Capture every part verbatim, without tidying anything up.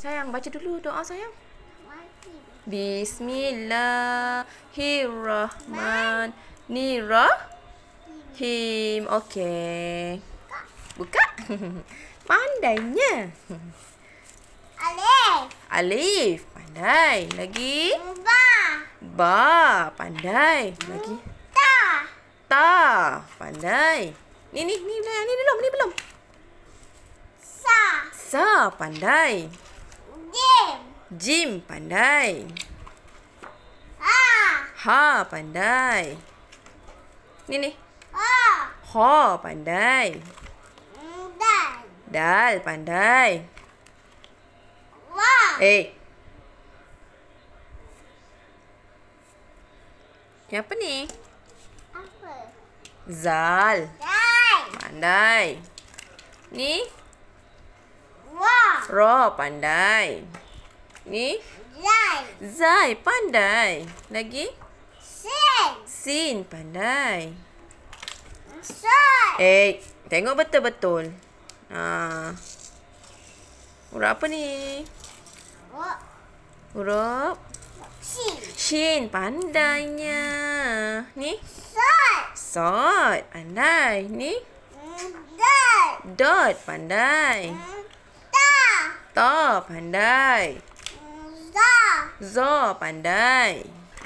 sayang, baca dulu doa sayang. Bismillahirrahmanirrahim. Okey. Buka. Pandainya. Alif. Alif. Pandai. Lagi. Ba. Ba. Pandai. Lagi. Ta. Ta. Pandai. Ni, ni, ni, ni belum, ni belum. Sa. Sa. Pandai. Jim. Jim. Pandai. Ha. Ha. Pandai. Ni, ni. Ha. Ha. Pandai. Dal. Dal. Pandai. Wa. Eh. Yang apa ni? Apa? Zal. Dal. Pandai. Ni. Wa. Ra. Pandai. Ni. Zai. Zai. Pandai. Lagi. Sin. Sin. Pandai. Sol. Eh. Tengok betul-betul. Ha. Huruf apa ni? Wa. Huruf. Sin. Shin. Pandainya. Ni. Sol. Sod. Pandai. Ni. Dal. Dot. Pandai. Ta. Ta. Pandai. Za. Zo. Pandai.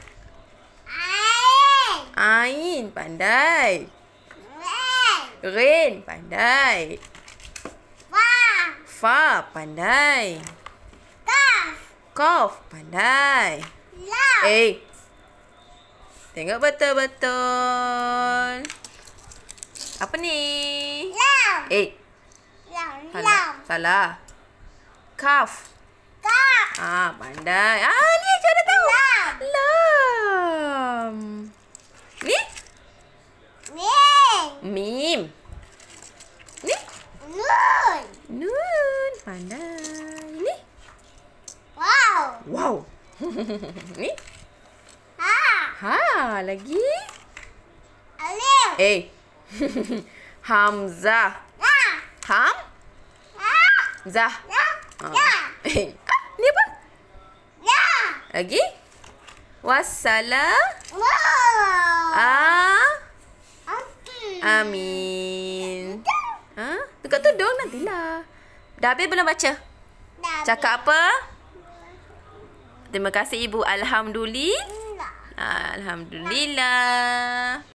Ain. Ain. Pandai. Ren. Rin. Pandai. Fa. Fa. Pandai. Kaf. Kof. Pandai. Lam. Eh. Tengok betul-betul. Apa ni? Lam. Eh. Lam. Salah. Lam. Salah. Kaf. Kaf. Ah, pandai. Ah, ni je dah tahu. Lam. Lam. Ni? Min. Mim. Ni? Nun. Nun. Pandai. Ni? Wow. Wow. Ni? Ha. Ha, lagi? Alif. Eh. Hamzah. Ha. Ham? Ha. Zah. Ya. Ah. Ya. Eh, ah, ni apa? Ya. Lagi? Wassalam. Wow. Ah. Okey. Amin. Ha? Dekat tudung nantilah. Dah habis belum baca? Dah Cakap apa? Terima kasih Ibu. Alhamdulillah. habis. Alhamdulillah.